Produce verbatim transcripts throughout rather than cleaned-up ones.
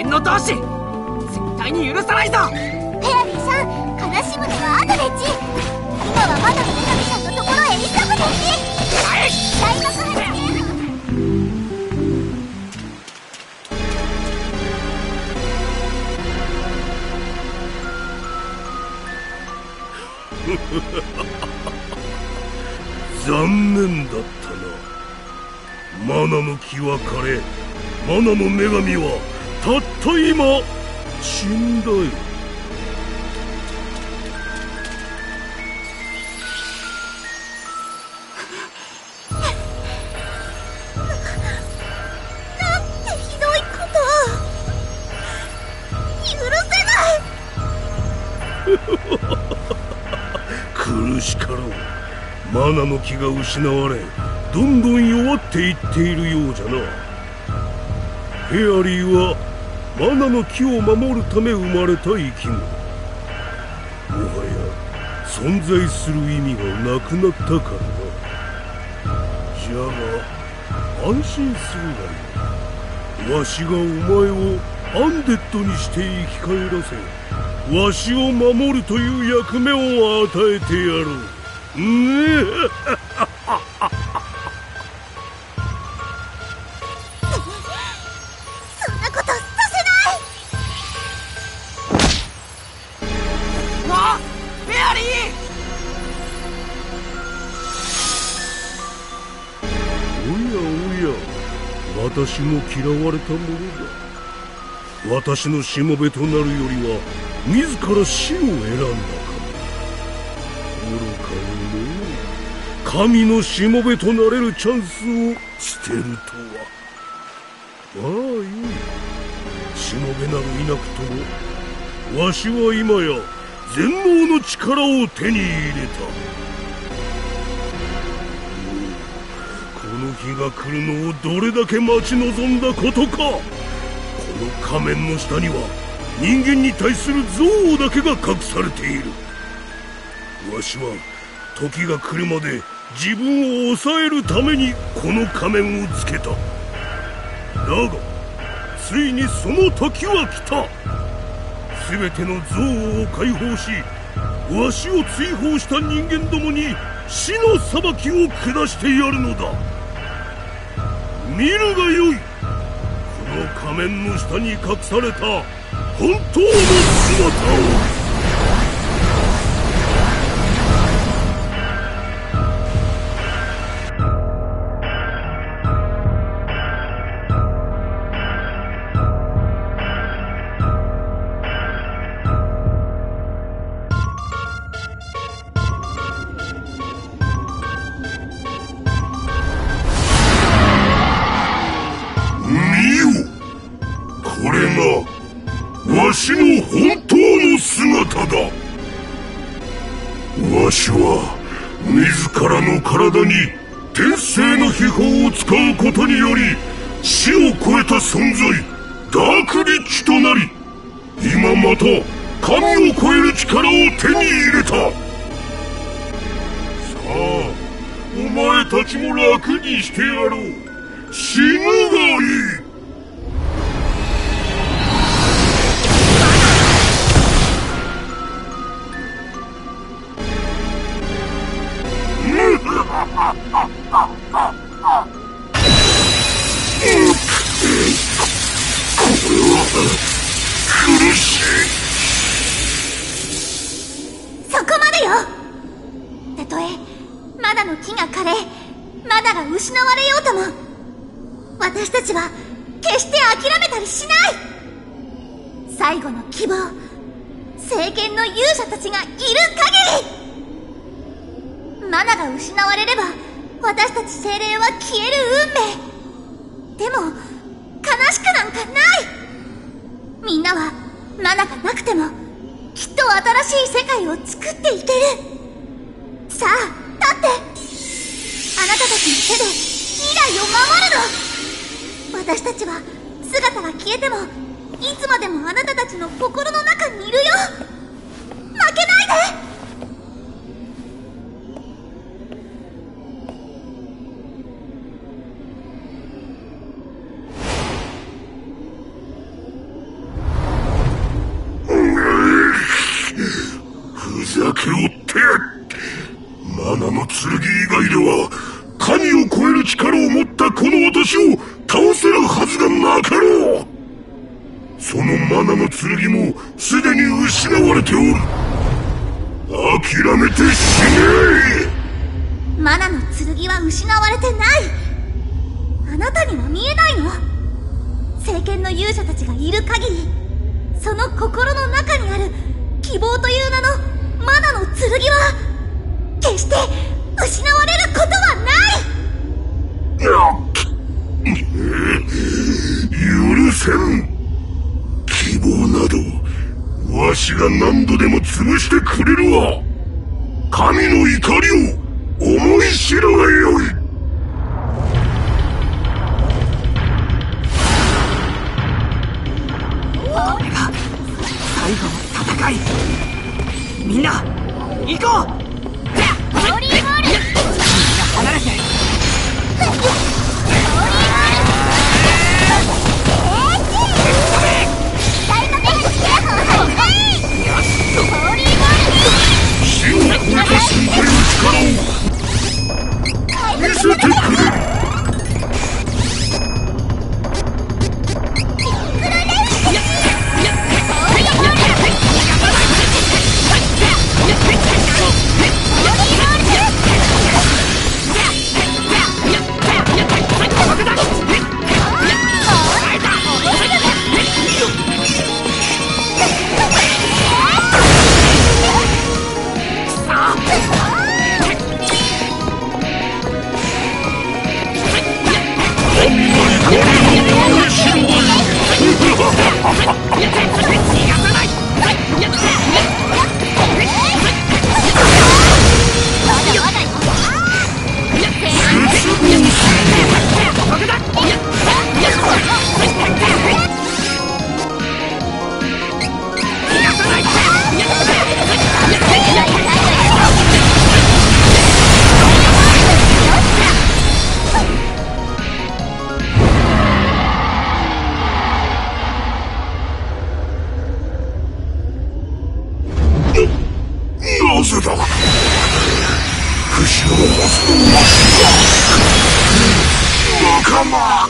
縁の同士、絶対に許さないぞ。 フェアリーさん、悲しむのは後でち。今はまだ女神さんのところへ急ぐでち。 はい、 大学発見。 残念だったな。マナの木は枯れ、マナの女神はたった今死んだよ。 なんてひどいこと許せない。 苦しかろう。マナの木が失われ、どんどん弱っていっているようじゃな。フェアリーはマナの木を守るため生まれた生き物。もはや存在する意味がなくなったからな。じゃが安心するがいい。わしがお前をアンデッドにして生き返らせ、わしを守るという役目を与えてやろう。ねえそんなことさせない。 あ、フェアリー。おやおや、私も嫌われたものだ。私のしもべとなるよりは自ら死を選んだかも。愚かよね。神のしもべとなれるチャンスを捨てるとは。まあいい。しもべなどいなくとも、わしは今や全能の力を手に入れた。この日が来るのをどれだけ待ち望んだことか。この仮面の下には人間に対する憎悪だけが隠されている。わしは時が来るまで自分を抑えるためにこの仮面をつけた。だがついにその時は来た。全ての憎悪を解放し、わしを追放した人間どもに死の裁きを下してやるのだ。見るがよい。この仮面の下に隠された本当の姿を。わしの本当の姿だ。わしは自らの体に天性の秘宝を使うことにより死を超えた存在、ダークリッチとなり、今また神を超える力を手に入れた。さあ、お前たちも楽にしてやろう。死ぬがいい。苦しい。 そこまでよ。たとえまだの木が枯れ、まだが失われようとも、私たちは決して諦めたりしない。最後の希望、聖剣の勇者たちがいる限り、マナが失われれば私たち精霊は消える運命。でも悲しくなんかない。みんなはマナがなくてもきっと新しい世界を作っていける。さあ立って、あなたたちの手で未来を守るの。私たちは姿が消えてもいつまでもあなたたちの心の中にいるよ。負けないで。 け負ってマナの剣以外では神を超える力を持ったこの私を倒せるはずがなかろう。そのマナの剣もすでに失われておる。諦めて死ね。 マナの剣は失われてない。あなたには見えないの？聖剣の勇者たちがいる限り、その心の中にある希望という名のマナの剣は決して失われることはない。 許せん。希望などわしが何度でも潰してくれるわ。神の怒りを思い知るがよい。 これが最後の戦い。みんな行こう。 ホーリーボール。 みんな離れて。 死を超えた存在の力を見せてくれ。なぜだ。不死のはずのわしが仲間。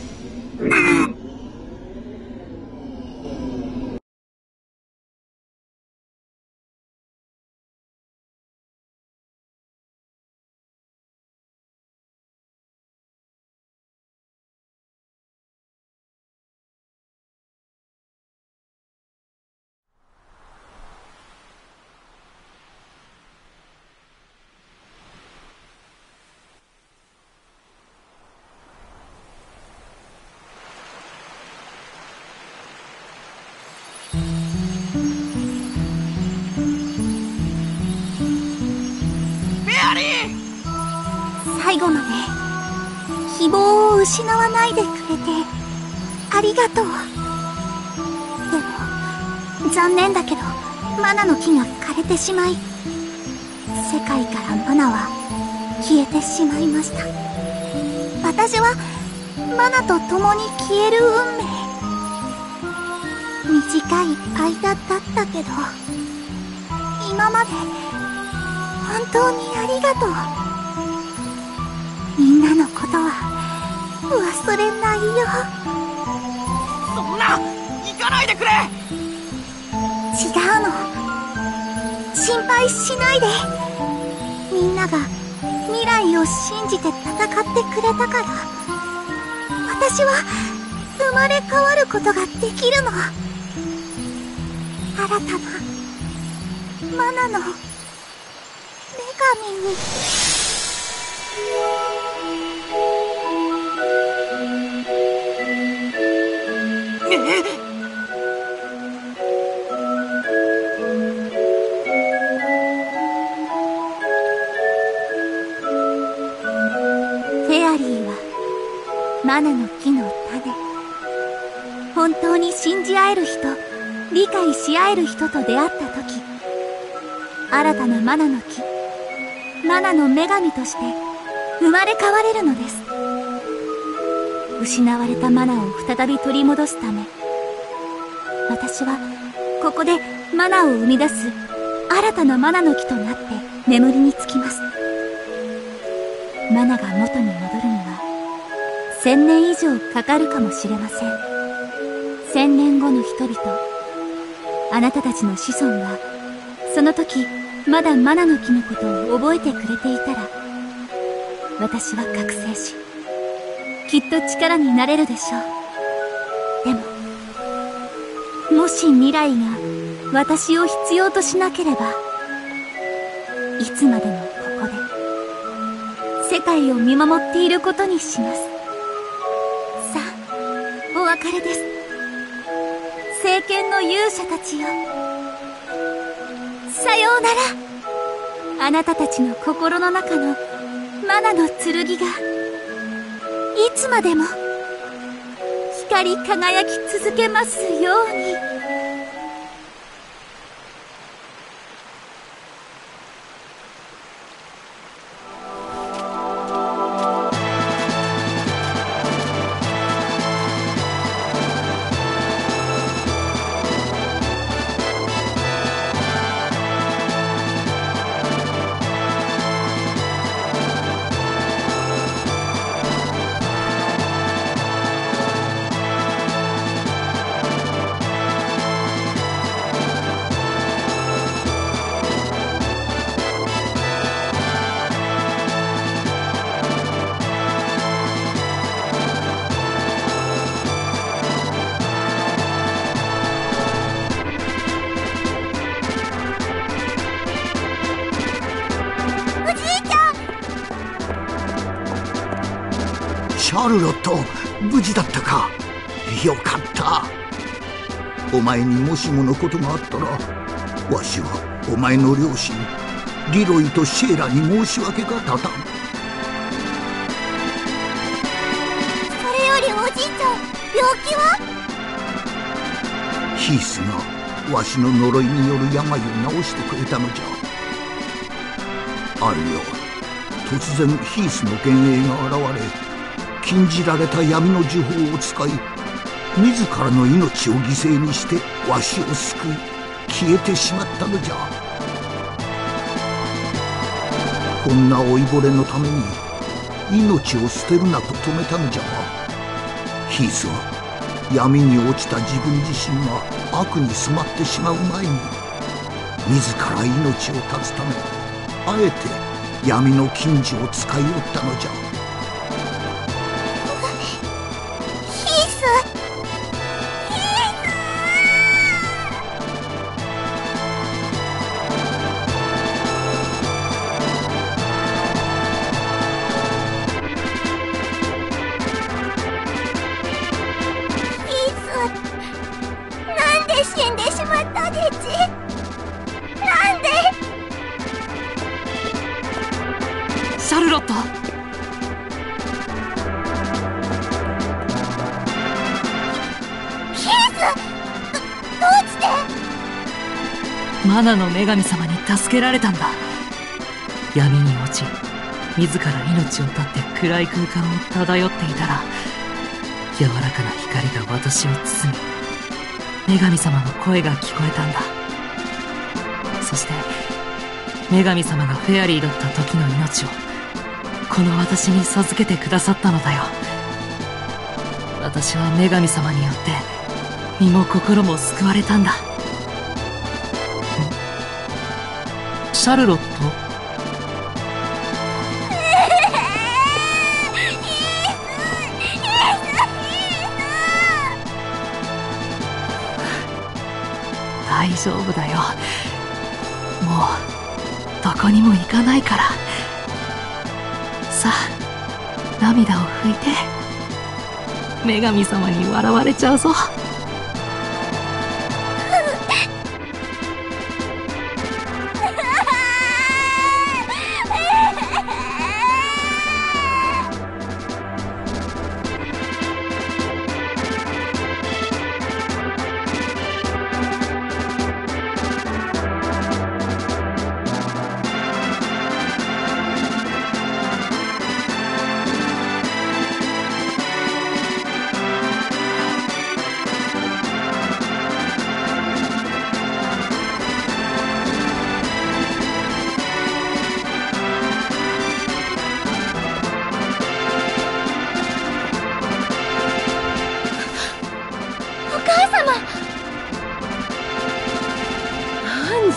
最後まで希望を失わないでくれてありがとう。でも残念だけどマナの木が枯れてしまい、世界からマナは消えてしまいました。私はマナと共に消える運命。短い間だったけど今まで本当にありがとう。みんなのことは忘れないよ。 そんな行かないでくれ。 違うの。心配しないで。みんなが未来を信じて戦ってくれたから私は生まれ変わることができるの。新たなマナの女神に。フェアリーはマナの木の種。本当に信じ合える人、理解し合える人と出会った時、新たなマナの木、マナの女神として生まれ変われるのです。失われたマナを再び取り戻すため、私はここでマナを生み出す新たなマナの木となって眠りにつきます。マナが元に戻るには千年以上かかるかもしれません。千年後の人々、あなたたちの子孫がその時まだマナの木のことを覚えてくれていたら、私は覚醒しきっと力になれるでしょう。でももし未来が私を必要としなければ、いつまでもここで世界を見守っていることにします。さあ、お別れです。聖剣の勇者たちよ、さようなら。あなたたちの心の中のマナの剣がいつまでも光り輝き続けますように。 シャルロット、無事だったか。よかった。お前にもしものことがあったら、わしはお前の両親リロイとシェーラに申し訳が立たん。それよりおじいちゃん、病気は？ ヒースがわしの呪いによる病を治してくれたのじゃ。あるよ、突然ヒースの幻影が現れ、禁じられた闇の呪法を使い、自らの命を犠牲にしてわしを救い、消えてしまったのじゃ。こんな老いぼれのために命を捨てるなと止めたのじゃが、ヒースは闇に落ちた自分自身が悪に染まってしまう前に、自ら命を絶つためあえて闇の禁じを使いおったのじゃ。 死んでしまったでち。なんで？ シャルロット、 ヒース、どうして？ マナの女神様に助けられたんだ。闇に落ち、自ら命を絶って暗い空間を漂っていたら、柔らかな光が私を包み、女神様の声が聞こえたんだ。そして女神様がフェアリーだった時の命をこの私に授けてくださったのだよ。私は女神様によって身も心も救われたんだ。シャルロット、大丈夫だよ。もうどこにも行かないから。さあ、涙を拭いて。女神様に笑われちゃうぞ。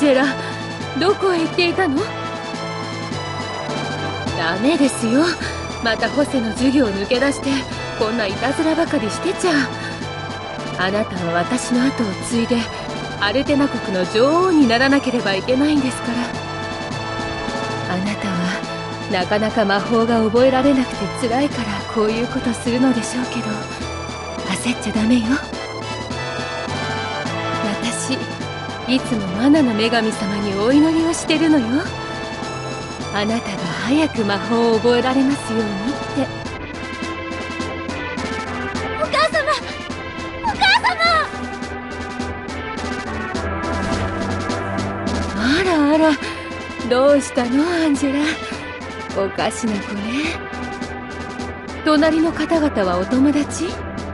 ジェラ、どこへ行っていたの？ダメですよ。またホセの授業を抜け出してこんないたずらばかりしてちゃ。あなたは私の後を継いでアルテナ国の女王にならなければいけないんですから。あなたはなかなか魔法が覚えられなくて辛いからこういうことするのでしょうけど、焦っちゃダメよ。私いつもマナの女神様にお祈りをしてるのよ。あなたが早く魔法を覚えられますようにって。 お母様、お母様。 あらあら、どうしたのアンジェラ。おかしな子ね。隣の方々はお友達？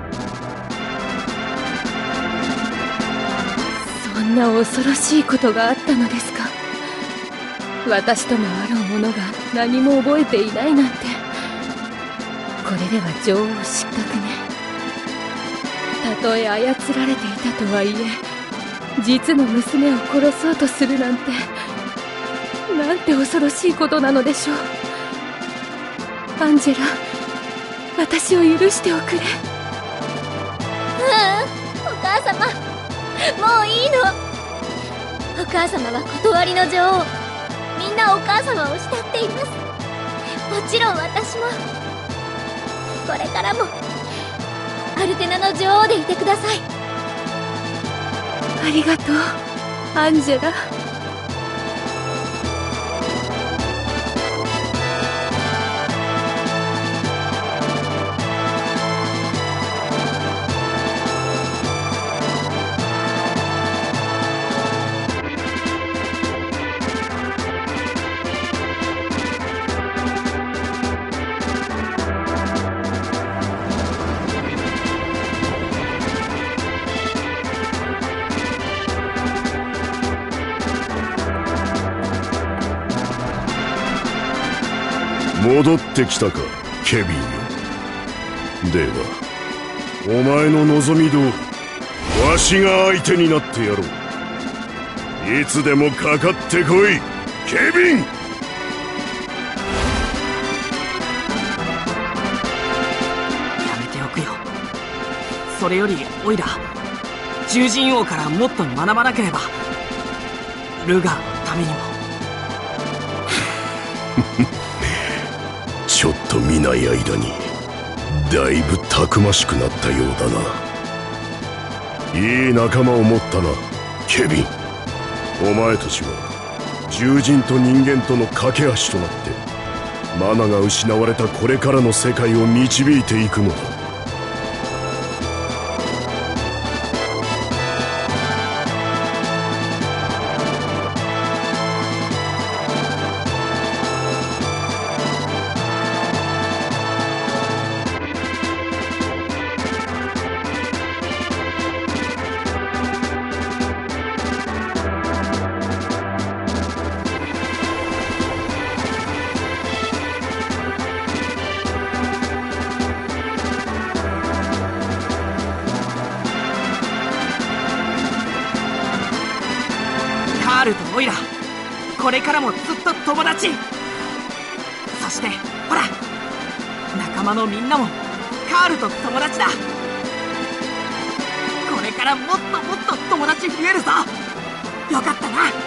そんな恐ろしいことがあったのですか。私ともあろう者が何も覚えていないなんて。これでは女王失格ね。たとえ操られていたとはいえ、実の娘を殺そうとするなんて、なんて恐ろしいことなのでしょう。アンジェラ、私を許しておくれ。ううん、お母様、もういいの。お母様は断りの女王。みんなお母様を慕っています。もちろん私も。これからもアルテナの女王でいてください。 ありがとうアンジェラ。 戻ってきたか、ケビンよ。ではお前の望み通りわしが相手になってやろう。いつでもかかってこい、ケビン。 やめておくよ。それよりオイラ、獣人王からもっと学ばなければ。ルガーのためにも。 ちょっと見ない間にだいぶたくましくなったようだな。いい仲間を持ったな、ケビン。お前たちは獣人と人間との架け橋となってマナが失われたこれからの世界を導いていくのだ。 カールとオイラ、これからもずっと友達。そしてほら、仲間のみんなもカールと友達だ。これからもっともっと友達増えるぞ。よかったな。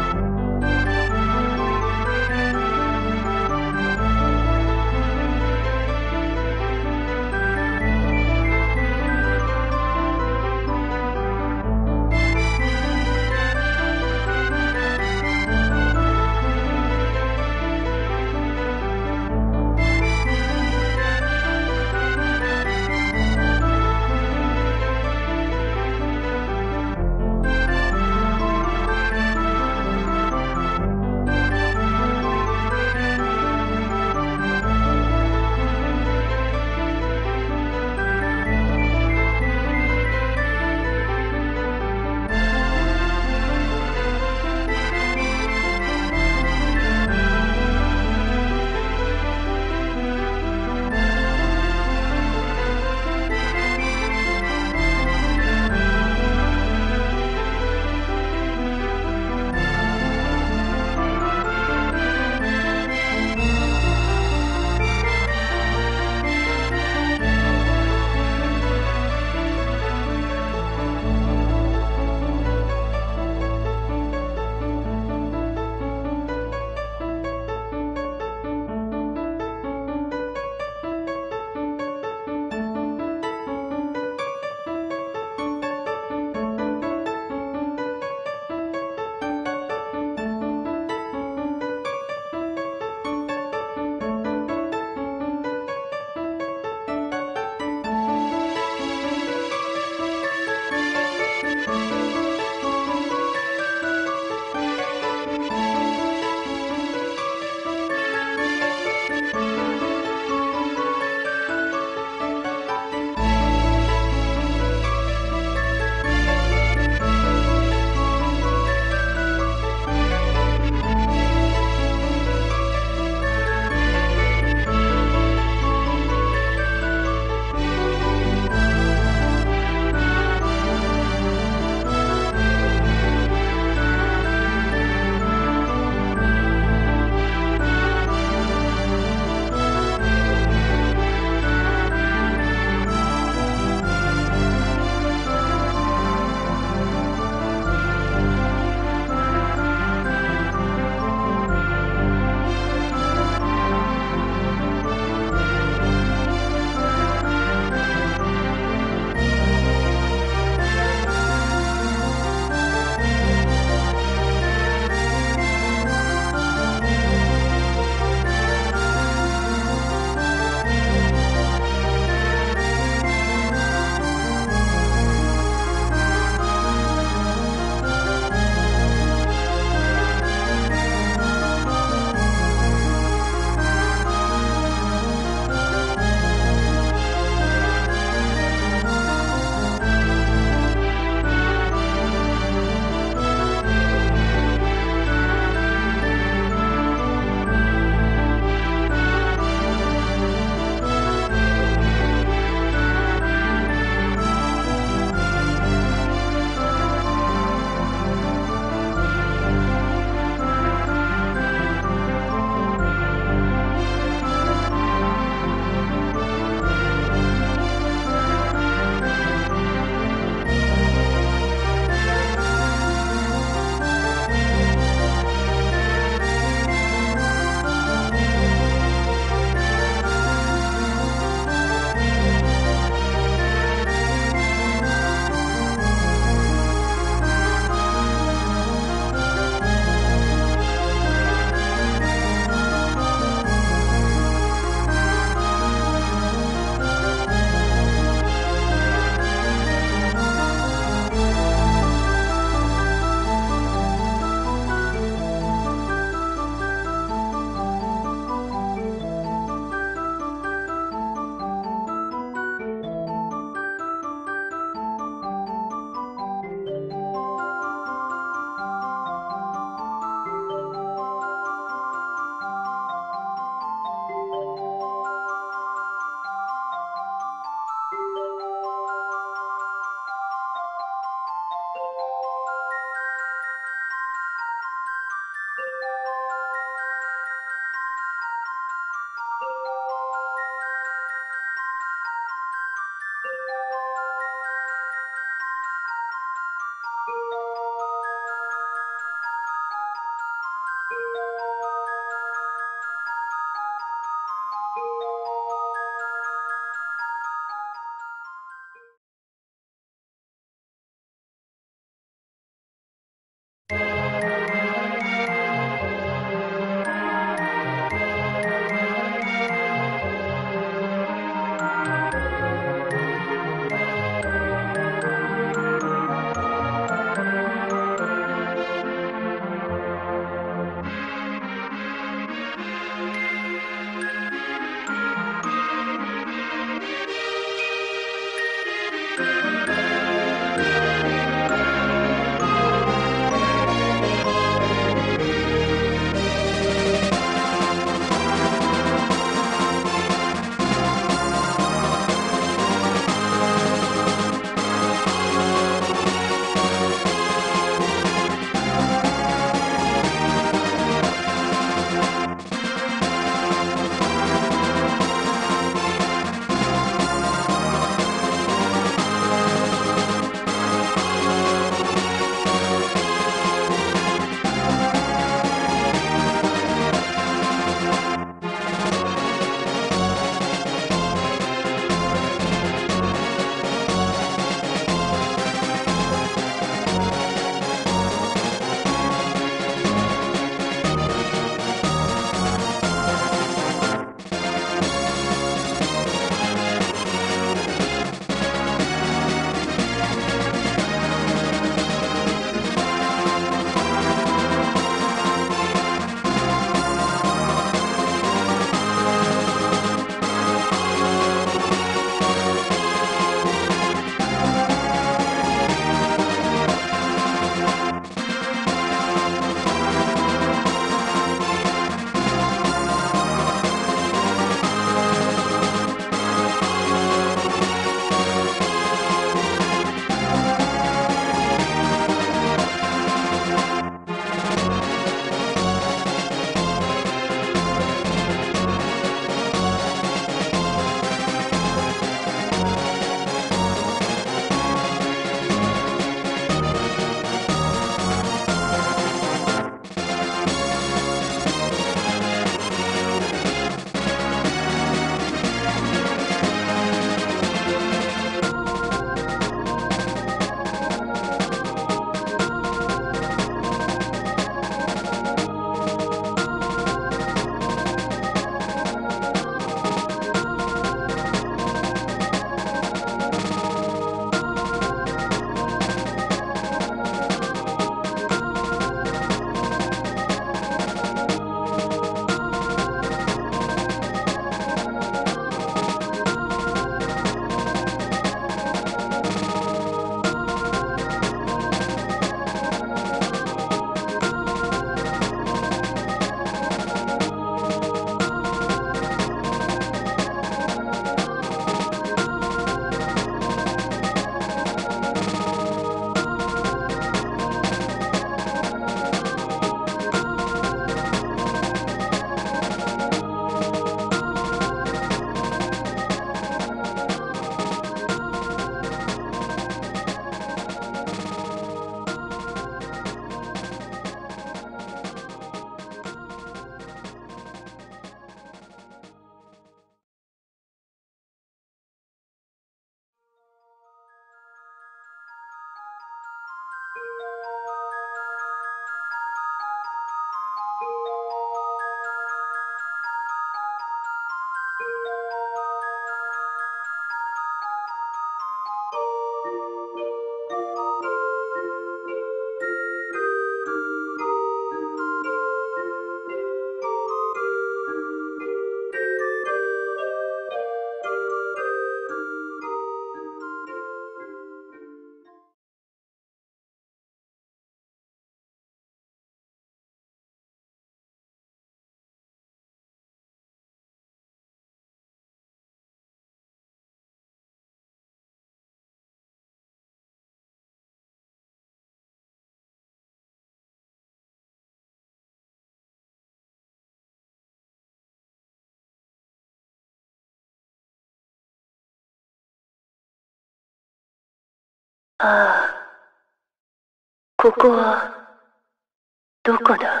ああ、ここはどこだ？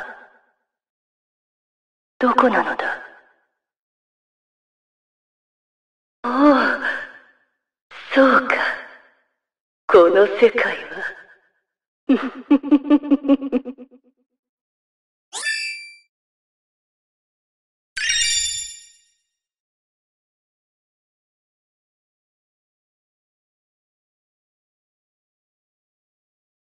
どこなのだ？おお、そうか。この世界は